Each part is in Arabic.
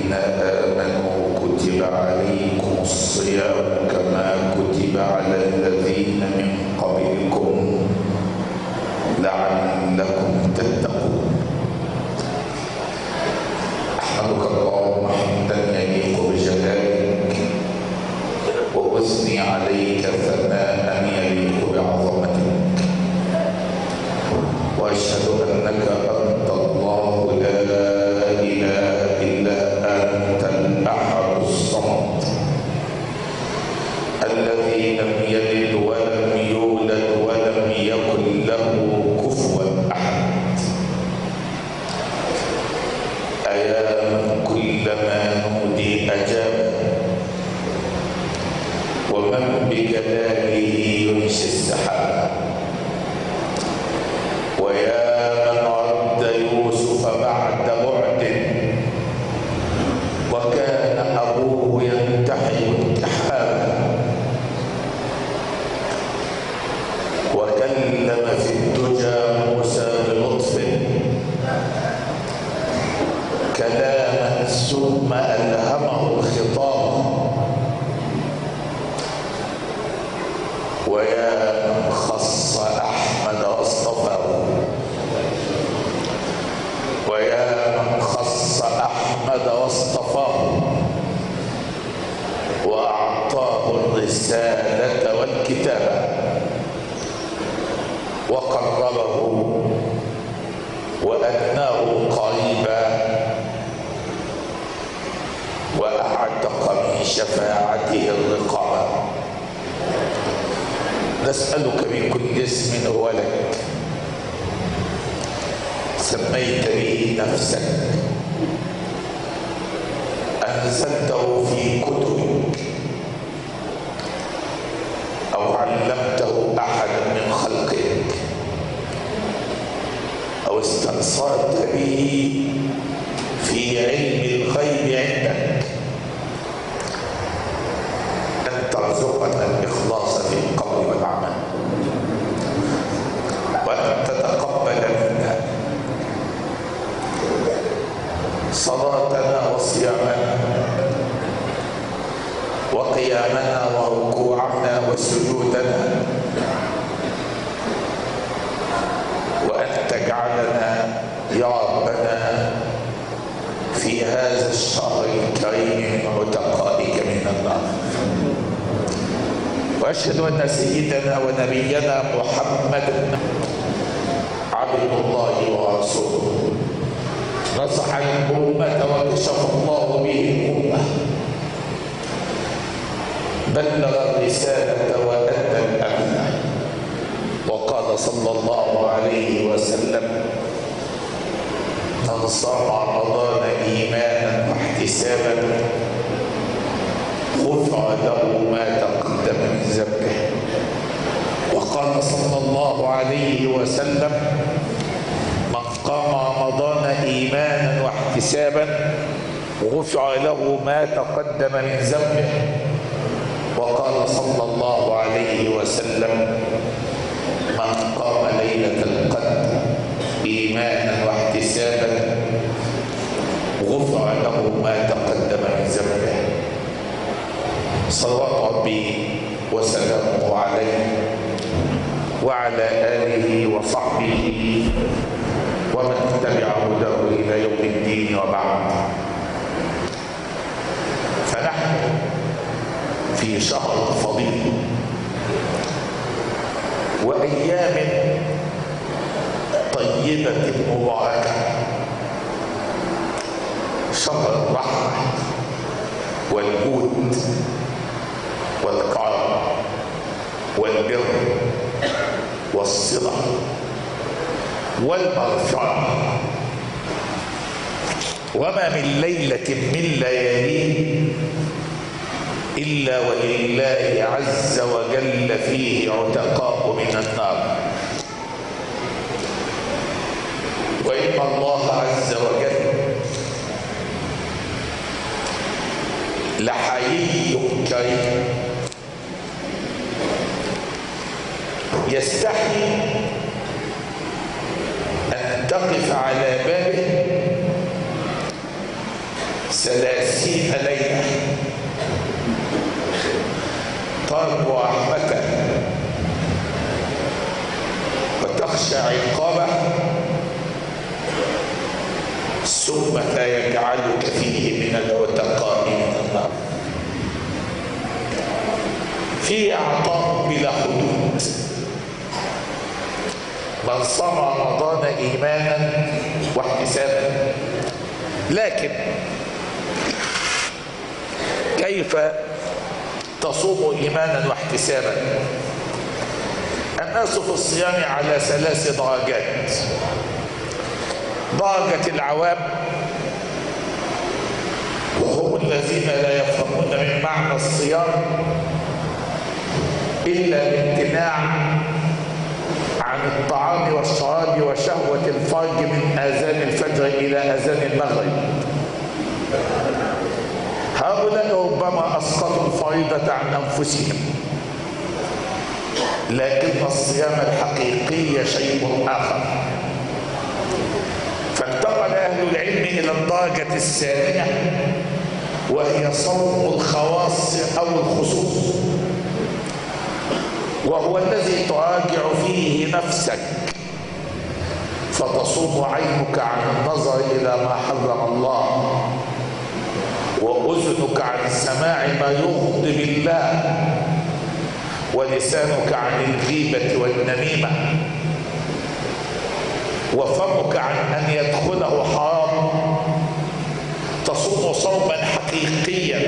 الذين آمنوا كتب عليكم الصيام كما كتب على الذين من قبلكم لعلكم تتقون. أحمدك اللهم حمدا يليق بجلالك وأثني عليك ثناء يليق بعظمتك، وأشهد أنك أنت الله لا إله إلا أنت الأحد الصمد الذي لم يلد ولم يولد ولم يكن له كفوا أحد. أيا من كلما نودي أجاب، ومن بجلاله ينشي السحاب، ويا من رد يوسف بعد بعد وكان أبوه ينتحل انتحابا، وكلم في الدجى موسى بلطف كلاما ثم ألهمه الخطاب، ويا من خص أحمد واصطفاه، ويا من خص أحمد واصطفاه وأعطاه الرسالة والكتابة وقربه وأدناه قريبا وأعتق من شفاعته الرقابة. نسألك من كل اسم هو لك سميت به نفسك أنزلته في كتبك أو علمته أحدا من خلقك أو استنصرت به في علم الغيب عندك، أن ترزقنا الإخلاص في القول والعمل، وأن تتقبل منا صلاتنا وصيامنا وقيامنا وركوعنا وسجودنا، وأن تجعلنا يا ربنا في هذا الشهر الكريم من عتقائك من النار. وأشهد أن سيدنا ونبينا محمد عبد الله ورسوله نصح الأمة وكشف الله به الأمة، بلغ الرسالة وأدى الأمانة، وقال صلى الله عليه وسلم: من صام رمضان إيمانا واحتسابا غفر له ما تقدم من ذنبه. وقال صلى الله عليه وسلم: من قام رمضان إيمانا واحتسابا غفر له ما تقدم من ذنبه. وقال صلى الله عليه وسلم: من قام ليلة القدر إيمانا واحتسابا غفر له ما تقدم من ذنبه. صلوات ربي وسلامه عليه وعلى آله وصحبه ومن تبع هداه إلى يوم الدين. وبعد، فنحن في شهر فضيل وأيام طيبة مباركة، شهر الرحمة والجود والكرم والبر والصلة والمغفرة. وما من ليلة من لياليه إلا ولله عز وجل فيه عتقاء من النار. وإن الله عز وجل لحيي كريم يستحي أن تقف على بابه 30 ليلة ترجو رحمته وتخشى عقابه، ثم لا يجعلك فيه من العتقاء من النار. في عطاء بلا حدود. من صام رمضان ايمانا واحتسابا. لكن كيف تصوم ايمانا واحتسابا؟ الناس في الصيام على 3 درجات. درجة العوام، وهم الذين لا يفهمون من معنى الصيام إلا الامتناع عن الطعام والشراب وشهوة الفرج من آذان الفجر إلى آذان المغرب. هؤلاء ربما أسقطوا الفريضة عن أنفسهم، لكن الصيام الحقيقي شيء آخر. فانتقل أهل العلم إلى الدرجة الثانية، وهي صوم الخواص أو الخصوص، وهو الذي تراجع فيه نفسك فتصوم عينك عن النظر إلى ما حرم الله، وأذنك عن السماع ما يغضب الله، ولسانك عن الغيبة والنميمة، وفمك عن أن يدخله حرام. تصوم صوما حقيقيا.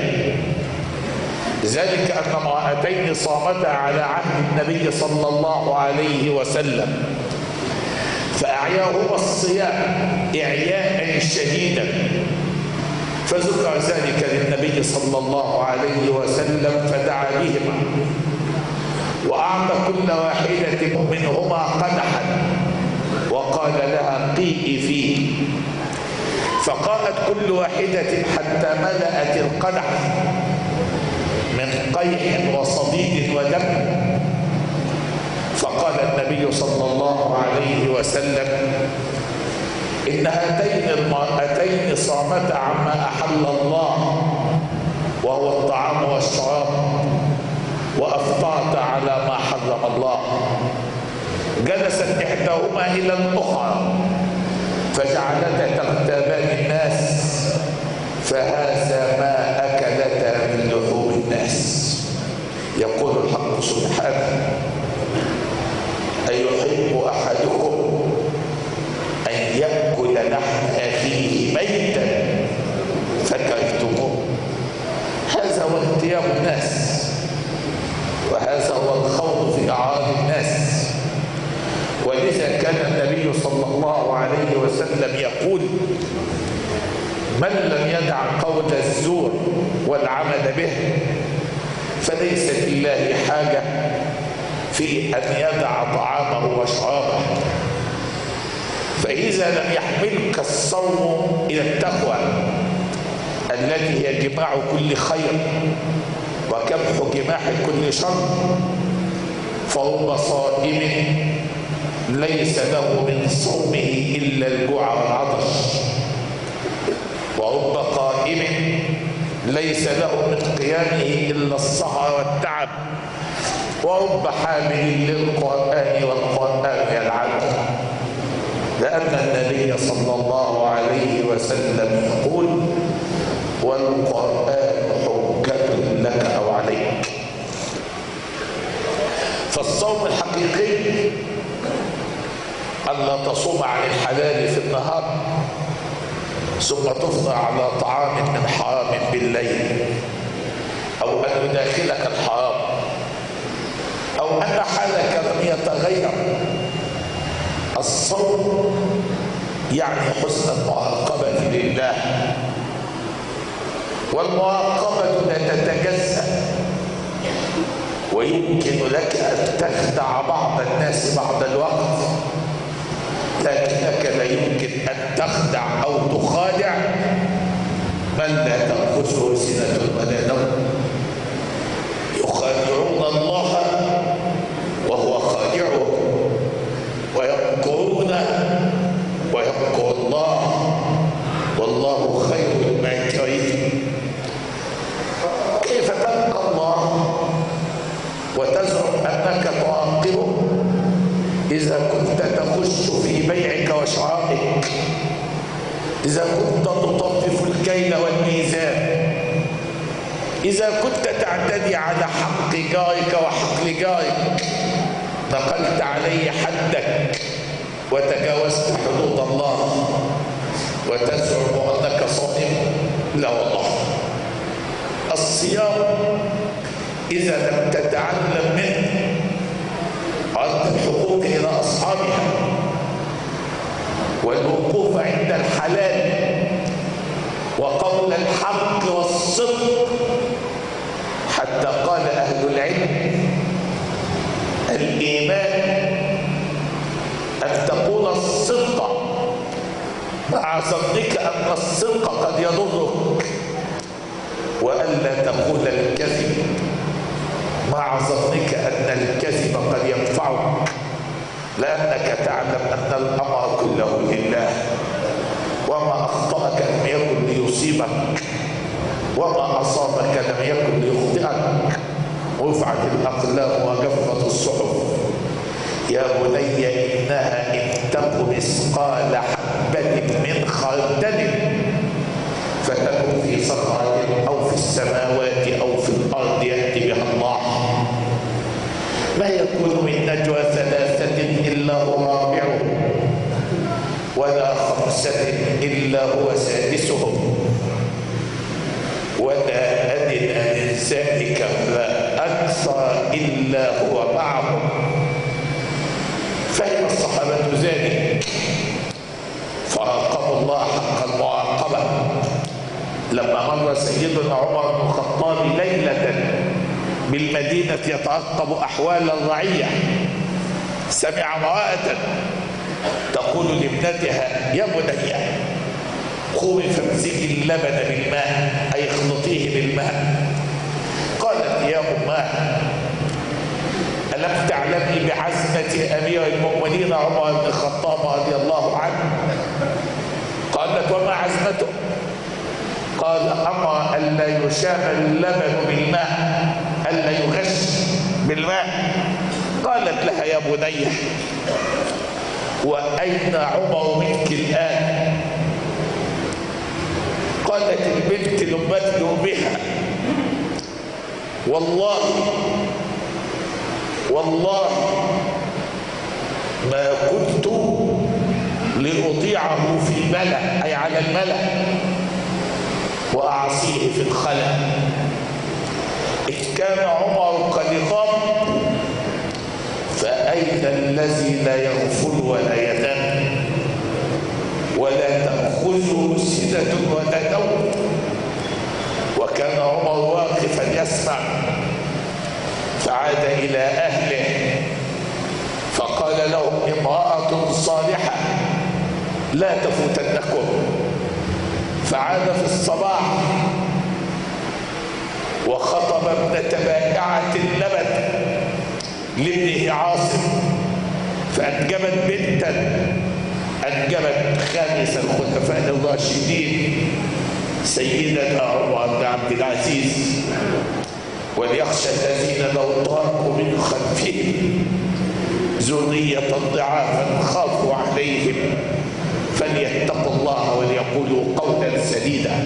ذلك أن امرأتين صامتا على عهد النبي صلى الله عليه وسلم، فأعياهما الصيام إعياء شديدا، فذكر ذلك للنبي صلى الله عليه وسلم فدعا بهما، وأعطى كل واحدة منهما قدحا وقال لها قيئي فيه، فقالت كل واحدة حتى ملأت القدح من قيح وصديد ودم. فقال النبي صلى الله عليه وسلم إن هاتين المرأتين صامتا عما أحل الله وهو الطعام والشراب، وأفطرتا على ما حرم الله. جلست إحداهما إلى الأخرى فجعلتا تغتابان الناس، فهذا ما أكلتا من لحوم الناس. يقول الحق سبحانه أيحب أحدكم أن يأكل لحم أخيه ميتا فكرهتموه؟ هذا هو انتياب الناس، وهذا هو الخوض في أعراض الناس. ولذا كان النبي صلى الله عليه وسلم يقول من لم يدع قول الزور والعمل به فليس لله حاجة في أن يدع طعامه وشرابه. فإذا لم يحملك الصوم إلى التقوى التي هي جماع كل خير وكبح جماح كل شر، فرب صائم ليس له من صومه إلا الجوع والعطش، ورب قائم ليس له من قيامه إلا السهر والتعب، ورب حامل للقرآن والقرآن يلعنه. لأن النبي صلى الله عليه وسلم يقول والقرآن حجة لك أو عليك. فالصوم الحقيقي ألا تصوم عن الحلال في النهار ثم تفطر على طعام من حرام بالليل، أو أن يداخلك الحرام، أو أن حالك لم يتغير. الصوم يعني حسن المراقبة لله، والمراقبة لا تتجزأ، ويمكن لك أن تخدع بعض الناس بعض الوقت، لكنك لا يمكن أن تخدع أو تخادع من لا تأخذه سنة ولا نوم. يخادعون الله وهو خادعهم، ويمكرون ويمكر الله والله خير الماكرين. إذا كنت تخش في بيعك وشرائك، إذا كنت تطفف الكيل والميزان، إذا كنت تعتدي على حق جارك وحق جارك، نقلت عليه حدك وتجاوزت حدود الله وتزعم أنك صائم، لا والله. الصيام إذا لم تتعلم منه رد الحقوق إلى أصحابها والوقوف عند الحلال وقول الحق والصدق، حتى قال أهل العلم الإيمان أن تقول الصدق مع ظنك أن الصدق قد يضرك، وألا تقول الكذب مع ظنك أن الكذب قد ينفعك، لأنك تعلم أن الأمر كله لله، وما أخطأك لم يكن ليصيبك، وما أصابك لم يكن ليخطئك. رفعت الأقلام وجفت الصحف. يا بني إنها إن تك مثقال حبة من خردل فتكن في صخرة أو في السماوات أو في الأرض يأتي بها الله. ما يكون من نجوى ثلاثة إلا هو رابعهم ولا خمسة إلا هو سادسهم ولا أدنى من ذلك ولا أكثر إلا هو معهم. فهم الصحابة ذلك فراقبوا الله حق المراقبة. لما مر سيدنا عمر بن الخطاب ليلة بالمدينة يترقب أحوال الرعية، سمع امرأة تقول لابنتها يا بني قومي فامزجي اللبن بالماء، أي اخلطيه بالماء. قالت يا أماه ألم تعلمي بعزمة أمير المؤمنين عمر بن الخطاب رضي الله عنه؟ قالت وما عزمته؟ قال أمر ألا يشاب اللبن بالماء، ألا يغش بالماء. قالت لها يا بني وأين عمر منك الآن؟ قالت البنت لمت بها والله ما كنت لأطيعه في الملأ، أي على الملأ، وأعصيه في الخلأ. إذ كان عمر قد غاب فأين الذي لا يغفل ولا ينام ولا تأخذه سنة ولا نوم؟ وكان عمر واقفا يسمع. فعاد إلى أهله فقال لهم امرأة صالحة لا تفوتنكم. فعاد في الصباح وخطب ابنة بائعة اللبن لابنه عاصم، فأنجبت بنتا أنجبت خامس الخلفاء الراشدين سيدنا عمر بن عبد العزيز. وليخشى الذين لو تركوا من خلفهم ذرية ضعافا خافوا عليهم فليتقوا الله وليقولوا قولا سديدا.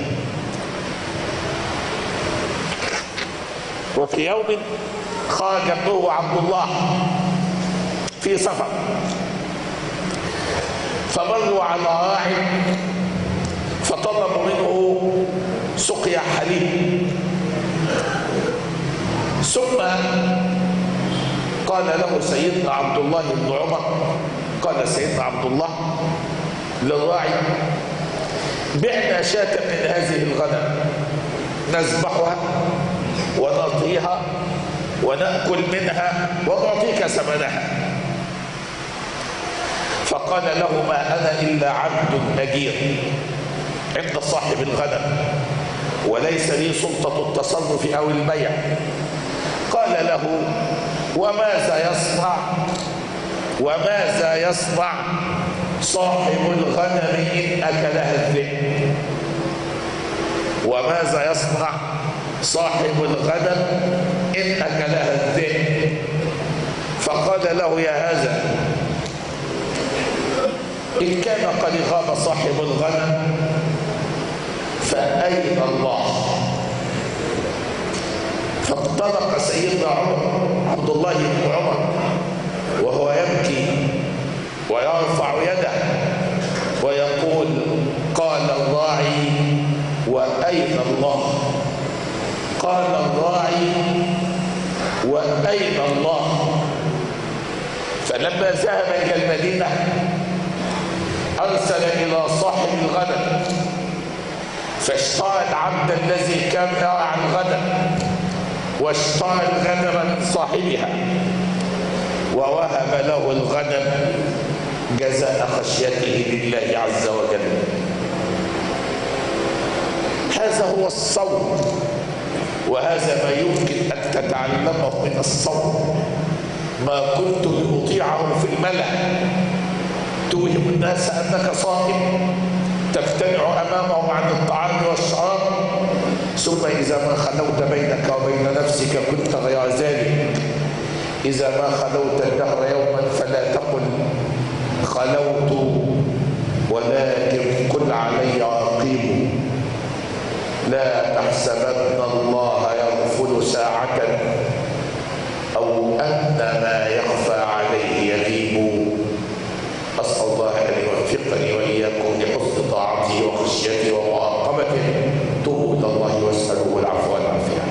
وفي يوم خرج ابنه عبد الله في سفر فمروا على راع فطلبوا منه سقيا حليب، ثم قال له سيدنا عبد الله بن عمر، قال سيدنا عبد الله للراعي بعنا شاة من هذه الغنم نذبحها ونطهيها ونأكل منها ونعطيك ثمنها. فقال له ما أنا إلا عبد أجير عند صاحب الغنم وليس لي سلطة التصرف أو البيع. قال له وماذا يصنع صاحب الغنم إن أكلها الذئب؟ وماذا يصنع صاحب الغنم إن أكلها الذئب؟ فقال له يا هذا إن كان قد غاب صاحب الغنم فأين الله؟ فانطلق سيدنا عبد الله بن عمر وهو يبكي ويرفع يده ويقول: قال الراعي وأين الله؟ قال الراعي وأين الله؟ فلما ذهب إلى المدينة أرسل إلى صاحب الغنم فاشترى العبد الذي كان يرعى الغنم واشترى الغنم من صاحبها ووهب له الغنم جزاء خشيته لله عز وجل. هذا هو الصوم، وهذا ما يمكن أن تتعلمه من الصوم. ما كنت لأطيعه في الملأ توهم الناس أنك صائم، تمتنع أمامهم عن الطعام والشراب، ثم إذا ما خلوت بينك وبين نفسك كنت غير ذلك. إذا ما خلوت الدهر يوما فلا تقل خلوت، ولكن قل علي رقيب. لا تحسبن الله يغفل ساعة أو أن ما يخفى عليه يغيب. أسأل الله أن يوفقني وإياكم لحسن طاعته وخشيته ومراقبته. توبوا إلى الله واسألوه العفو والعافية.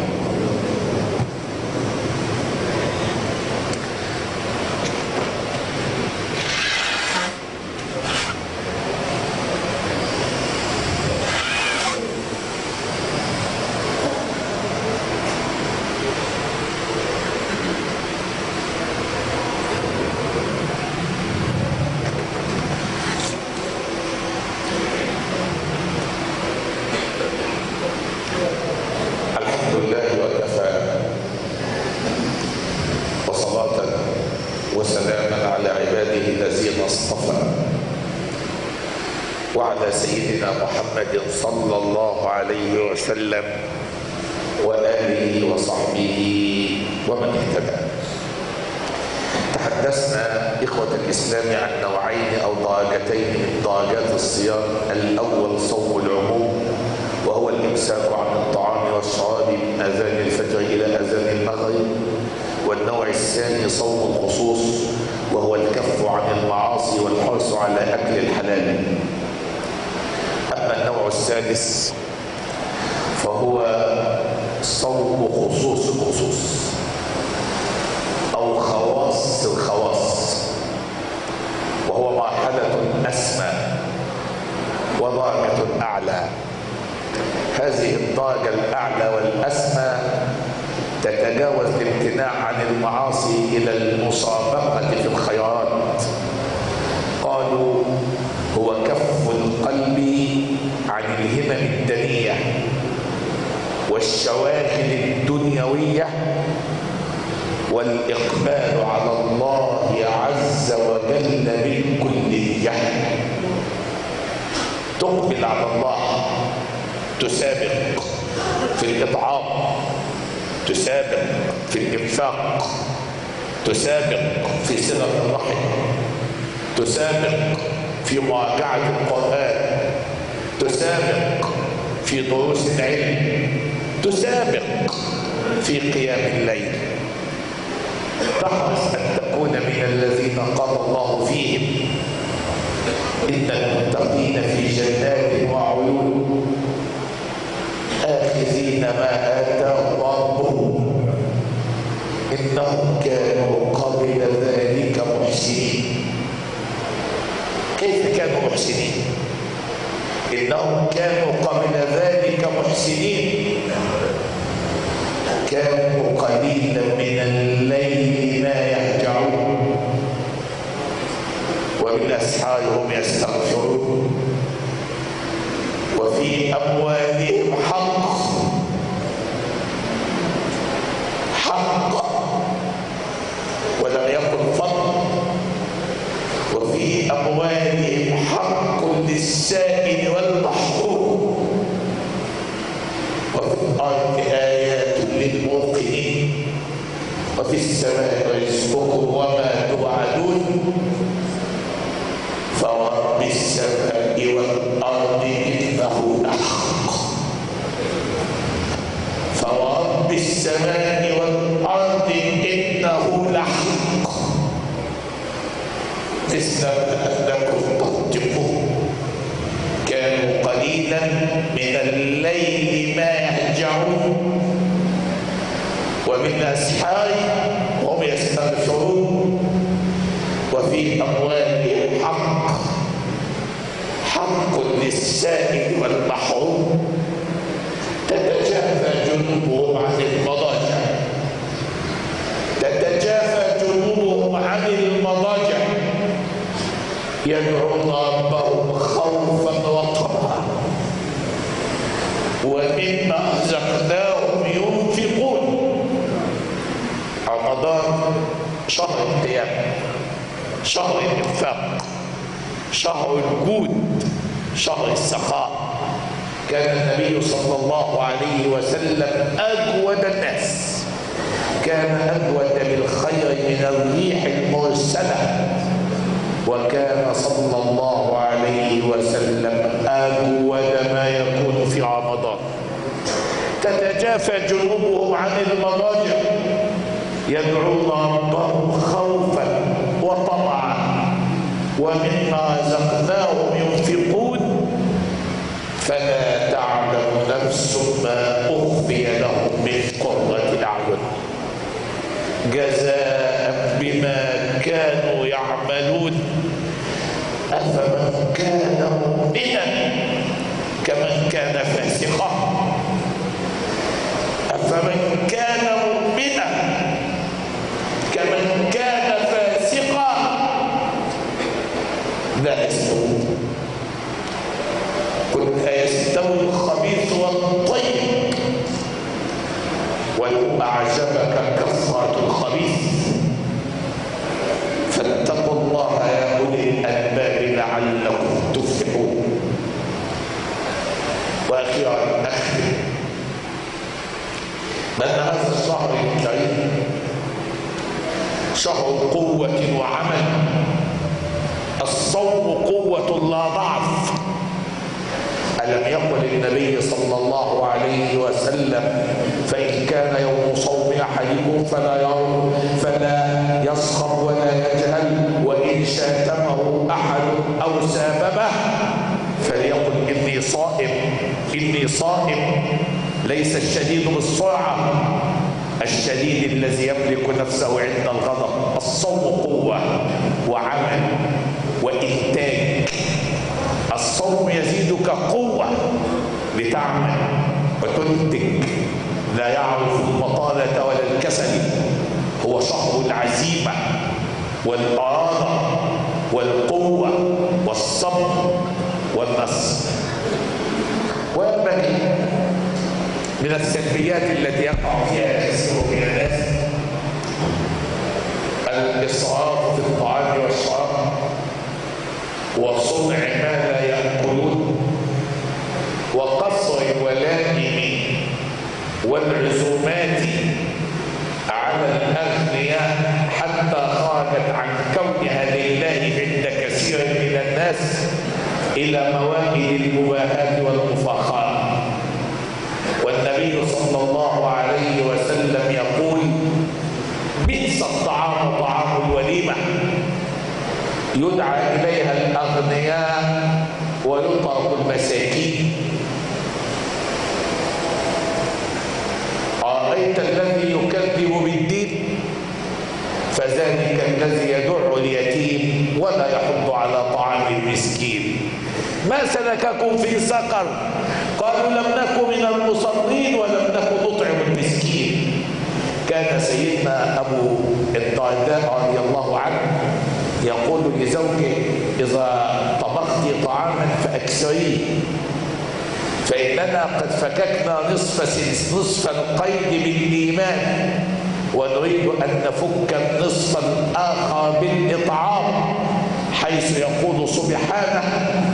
وسلاما على عباده الذين اصطفى وعلى سيدنا محمد صلى الله عليه وسلم وآله وصحبه ومن اهتدى. تحدثنا إخوة الإسلام عن نوعين أو درجتين من درجات الصيام. الأول صوم العموم، وهو الإمساك عن الطعام والشراب من أذان الفجر إلى أذان المغرب. والنوع الثاني صوم الخصوص، وهو الكف عن المعاصي والحرص على أكل الحلال. أما النوع الثالث فهو صوم خصوص الخصوص أو خواص الخواص، وهو مرحلة أسمى ودرجة أعلى. هذه الدرجة الأعلى والأسمى تتجاوز الامتناع عن المعاصي إلى المسابقة في الخيرات. قالوا هو كف القلب عن الهمم الدنية والشواغل الدنيوية والإقبال على الله عز وجل بالكلية. تقبل على الله، تسابق في الإطعام، تسابق في الإنفاق، تسابق في صلة الرحم، تسابق في مراجعة القرآن، تسابق في دروس العلم، تسابق في قيام الليل. تحرص أن تكون من الذين قال الله فيهم إن المتقين في جنات وعيون آخذين ما آتاهم ربهم إنهم كانوا قبل ذلك محسنين. كيف كانوا محسنين؟ إنهم كانوا قبل ذلك محسنين، كانوا قليلا من الليل ما يهجعون وبالأسحار هم يستغفرون وفي أموالهم حق ولم يكن فضل، وفي أموالهم حق للسائل والمحروم، وفي الأرض آيات للموقنين، وفي السماء رزقكم وما توعدون. فورب السماء والأرض إنه لحق، فورب السماء والأرض إنه لحق، مثل أنكم تنطقون. كانوا قليلا من الليل ما يهجعون وبالأسحار هم يستغفرون وفي أموالهم حق للسائل والمحروم. تتجافى جنوبهم عن المضاجع، تتجافى جنوبهم عن المضاجع، يدعون ربهم خوفا وطمعا ومما رزقناهم ينفقون. رمضان شهر القيامة، شهر الإنفاق، شهر الجود، شهر السخاء. كان النبي صلى الله عليه وسلم أجود الناس، كان أجود بالخير من الريح المرسلة، وكان صلى الله عليه وسلم أجود ما يكون في رمضان. تتجافى جنوبهم عن المضاجع، يدعون ربهم خوفا وطمعا ومما رزقناهم ينفقون. فلا تعلم نفس ما أخفي لهم من قرة الأعين جزاء بما كانوا يعملون. أفمن كان مؤمنا كمن كان فاسقا، أفمن كان مؤمنا كمن كان فاسقا لا يستوون. قل أيستوي الخبيث والطيب ولو أعجبك كثرة الخبيث فاتقوا الله يا أولي الألباب لعلكم تفلحون. وأخيرا أختم بأن هذا الشهر الكريم شهر قوة وعمل. الصوم قوة لا ضعف. ألم يقل النبي صلى الله عليه وسلم فإن كان يوم صوم أحدكم فلا يسخر ولا يجهل، وإن شاتمه أحد أو ساببه فليقل إني صائم إني صائم. ليس الشديد بالسرعة، الشديد الذي يملك نفسه عند الغضب. الصوم قوة وعمل وإنتاج. الصوم يزيدك قوة لتعمل وتنتج، لا يعرف البطالة ولا الكسل. هو شهر العزيمة والإرادة والقوة والصبر والنصر. وينبغي من السلبيات التي يقع فيها كثير من الناس الإسراف في الطعام والشراب وصنع ما لا يأكلون وقصر الولائم والعزومات على الأغنياء حتى خرجت عن كونها لله عند كثير من الناس إلى موائد المباهاة والمفاخرة. والنبي صلى الله عليه وسلم يقول بئس الطعام طعام الوليمة يدعى إليها الأغنياء ويترك المساكين. أرأيت الذي يكذب بالدين فذلك الذي يدع اليتيم ولا يحض على طعام المسكين. ما سلككم في سقر؟ قالوا لم نكن من المصلين ولم نكن نطعم المسكين. كان سيدنا أبو الدرداء رضي الله عنه يقول لزوجه إذا طبخت طعاما فأكثريه فإننا قد فككنا نصف القيد بالإيمان ونريد أن نفك النصف الآخر بالإطعام، حيث يقول سبحانه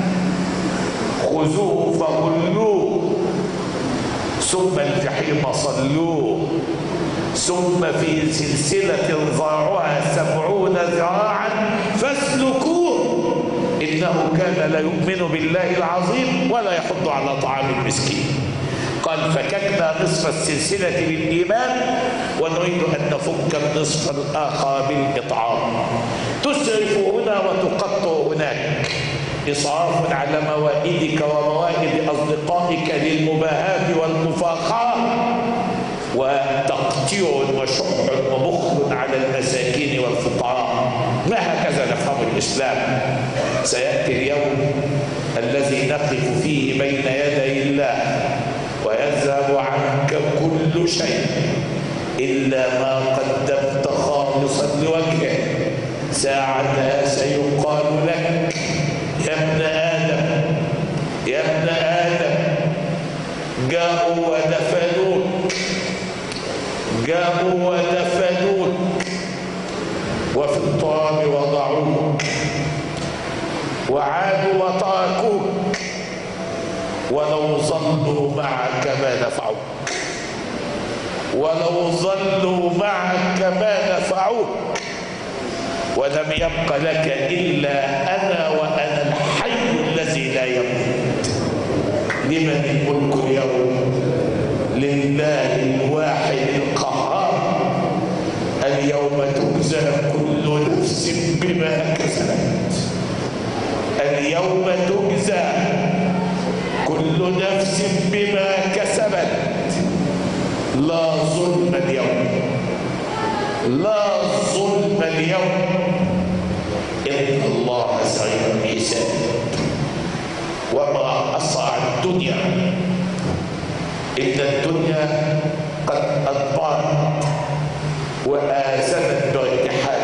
خذوه فغلوه ثم الجحيم صلوه ثم في سلسلة ذراعها 70 ذراعا فاسلكوه إنه إنه كان لا يؤمن بالله العظيم ولا يحض على طعام المسكين. قال فككنا نصف السلسلة بالإيمان ونريد أن نفك النصف الآخر بالإطعام. تسرف هنا وتقطع هناك، إصراف على موائدك وموائد أصدقائك للمباهاة والمفاخرة، وتقطيع وشح وبخل على المساكين والفقراء. ما هكذا نفهم الإسلام. سيأتي اليوم الذي نقف فيه بين يدي الله ويذهب عنك كل شيء إلا ما قدمت خالصا لوجهه. ساعتها سيقال لك يا ابن آدم يا ابن آدم، جاءوا ودفنوك، جاءوا ودفنوك وفي التراب وضعوك، وعادوا وتركوك، ولو ظلوا معك ما نفعوك، ولو ظلوا معك ما نفعوك، ولم يبق لك إلا أنا وأنا الحي الذي لا يموت. لمن الملك اليوم؟ لله الواحد القهار. اليوم تجزى كل نفس بما كسبت. اليوم تجزى كل نفس بما كسبت. لا ظلم اليوم، لا ظلم اليوم، إن الله سريع الحساب. وما أسرع الدنيا، إن الدنيا قد أدبرت وآذنت بارتحال،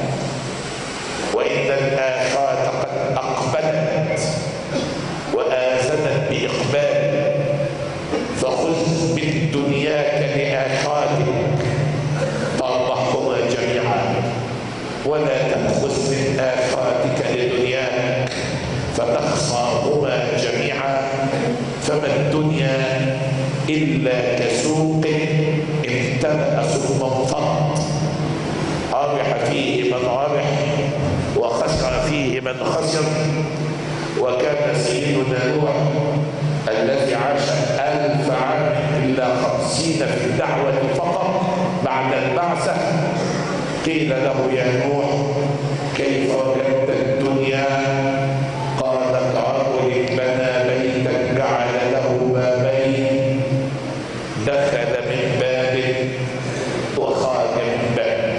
وإن الآخرة قد أقبلت وآذنت بإقبال. فخذ من دنياك لآخرتك تربحهما جميعا، ولا تأخذ من آخرتك لدنياك فتخسرهما جميعا. فما الدنيا إلا كسوق امتلأ ثم انفض، ربح فيه من ربح وخسر فيه من خسر. وكان سيدنا نوح الذي عاش 1000 عام إلا 50 في الدعوة فقط بعد البعثة، قيل له يا نوح كيف وجدت الدنيا؟ قال كرجل بنى بيتا جعل له بابين، دخل من باب وخرج من باب.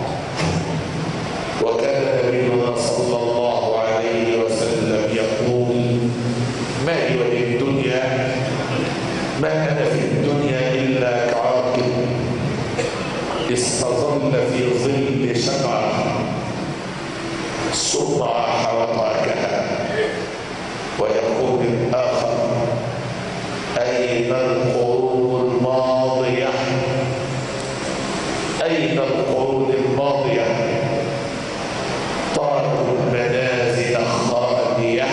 وكان نبينا صلى الله عليه وسلم يقول ما هي الدنيا؟ ما أنا في الدنيا إلا كراكب استظل في ظل شجرة ثم راح وتركها. ويقول الآخر أين القرون الماضية؟ أين القرون الماضية؟ تركوا المنازل خالية،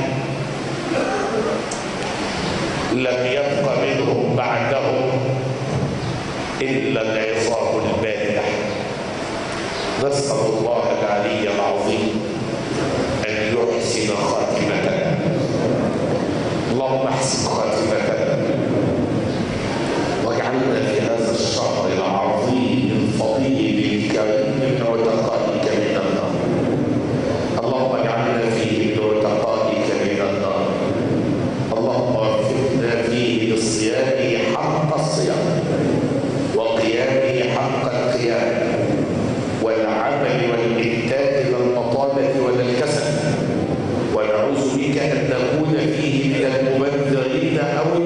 لم يبق منهم بعدهم إلا العظام البالية. نسأل الله العلي العظيم أن يحسن خاتمتنا. اللهم احسن خاتمتنا واجعلنا في هذا الشهر العظيم الفضيل الكريم من عتقائك من النار. اللهم اجعلنا فيه من عتقائك من النار. اللهم وفقنا فيه للصيام حق الصيام وقيامه حق القيام والعمل والإنتاج للمطالة ولا الكسل. ونعوذ بك أن نكون فيه من المبذرين أو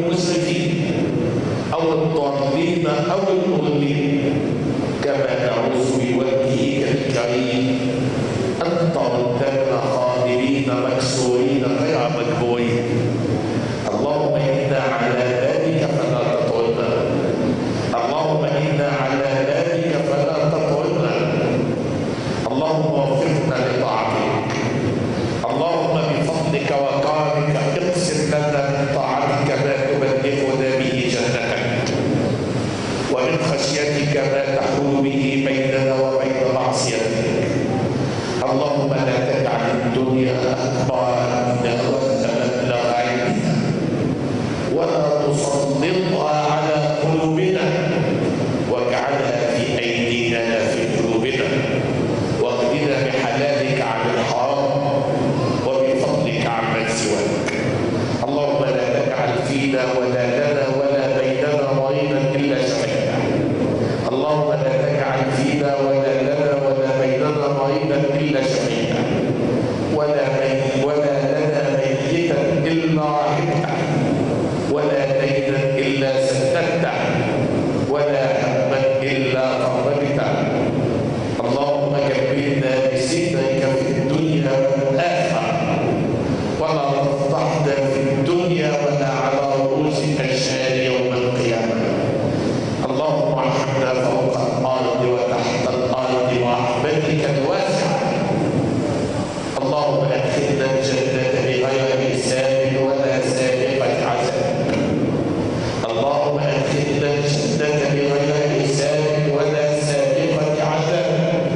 فينا ولا لنا ولا بيننا مريضا إلا شفيته. اللهم لا تجعل فينا ولا لنا ولا بيننا مريضا إلا شفيته، ولا لنا ميتا إلا رحمته، ولا دينا إلا سددته، ولا هما إلا فرجته. اللهم كبرنا بسترك في الدنيا والآخرة، ولا تفضحنا في الدنيا ولا على رؤوس الأشهاد يوم القيامة. اللهم ارحمنا فوق الأرض وتحت الأرض برحمتك الواسعة. اللهم أدخلنا الجنة بغير حساب ولا سابقة عذاب. اللهم أدخلنا الجنة بغير حساب ولا سابقة عذاب،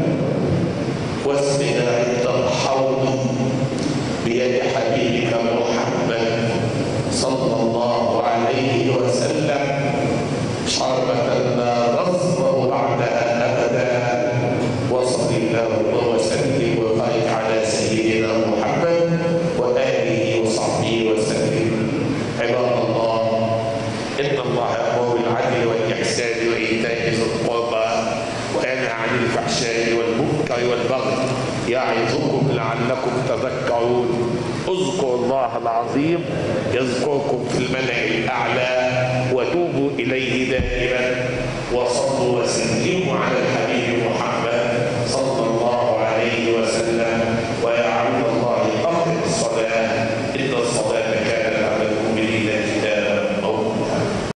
واسقنا عند الحوض بيد حبيبك محمد صلى الله عليه وسلم شربة لا نظمأ بعدها أبدا. وصل اللهم وسلم وبارك على سيدنا محمد وآله وصحبه وسلم. عباد الله، إن الله يأمر بالعدل والإحسان وإيتاء ذي القربى وينهى عن الفحشاء والمنكر والبغي يعظكم لعلكم تذكرون. اذكروا الله العظيم يذكركم في الملأ الأعلى، وتوبوا إليه دائما، وصلوا وسلموا